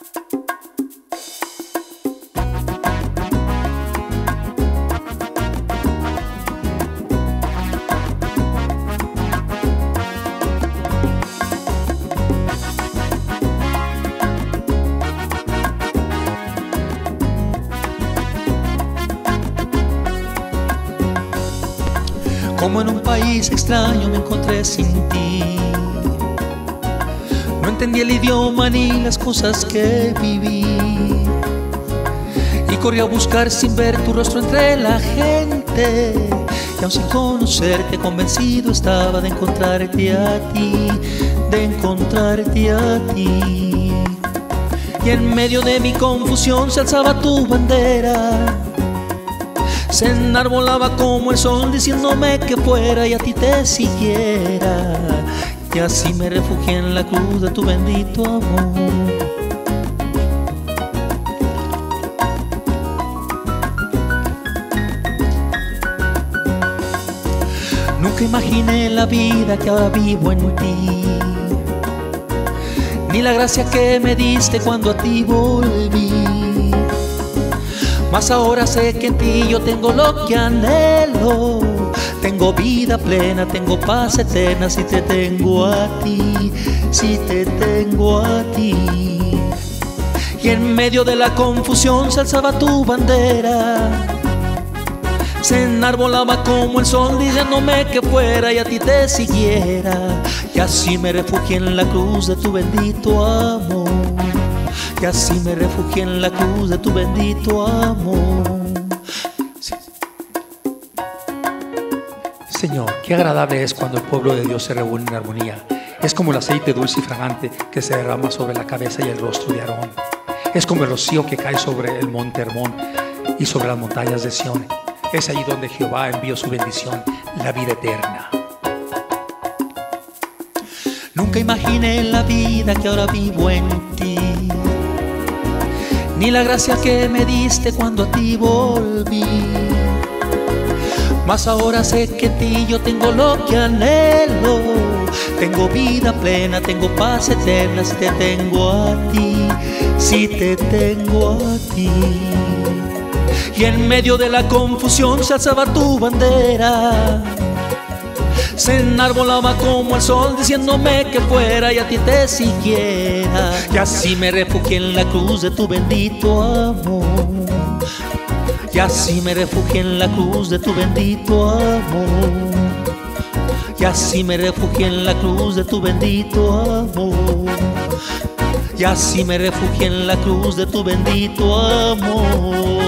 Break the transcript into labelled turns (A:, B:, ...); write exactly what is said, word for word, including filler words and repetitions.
A: Como en un país extraño me encontré sin ti. No entendí el idioma ni las cosas que viví, y corrí a buscar sin ver tu rostro entre la gente. Y aun sin conocerte, convencido estaba de encontrarte a ti, de encontrarte a ti. Y en medio de mi confusión se alzaba tu bandera, se enarbolaba como el sol diciéndome que fuera y a ti te siguiera. Y así me refugié en la cruz de tu bendito amor. Nunca imaginé la vida que ahora vivo en ti, ni la gracia que me diste cuando a ti volví. Mas ahora sé que en ti yo tengo lo que anhelo. Tengo vida plena, tengo paz eterna si te tengo a ti, si te tengo a ti. Y en medio de la confusión se alzaba tu bandera, se enarbolaba como el sol diciéndome que fuera y a ti te siguiera. Y así me refugié en la cruz de tu bendito amor. Y así me refugié en la cruz de tu bendito amor. Sí.
B: Señor, qué agradable es cuando el pueblo de Dios se reúne en armonía. Es como el aceite dulce y fragante que se derrama sobre la cabeza y el rostro de Aarón. Es como el rocío que cae sobre el monte Hermón y sobre las montañas de Sión. Es ahí donde Jehová envió su bendición, la vida eterna.
A: Nunca imaginé la vida que ahora vivo en ti, ni la gracia que me diste cuando a ti volví. Mas ahora sé que en ti yo tengo lo que anhelo. Tengo vida plena, tengo paz eterna si te tengo a ti, si te tengo a ti. Y en medio de la confusión se alzaba tu bandera, se enarbolaba como el sol diciéndome que fuera y a ti te siguiera. Y así me refugié en la cruz de tu bendito amor. Y así me refugié en la cruz de tu bendito amor. Y así me refugié en la cruz de tu bendito amor. Y así me refugié en la cruz de tu bendito amor.